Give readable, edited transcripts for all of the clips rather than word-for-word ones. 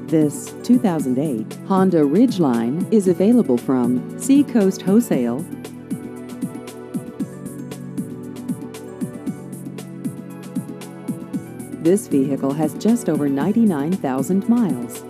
This 2008 Honda Ridgeline is available from Seacoast Wholesale. This vehicle has just over 99,000 miles.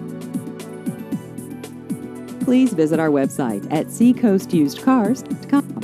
Please visit our website at seacoastusedcars.com.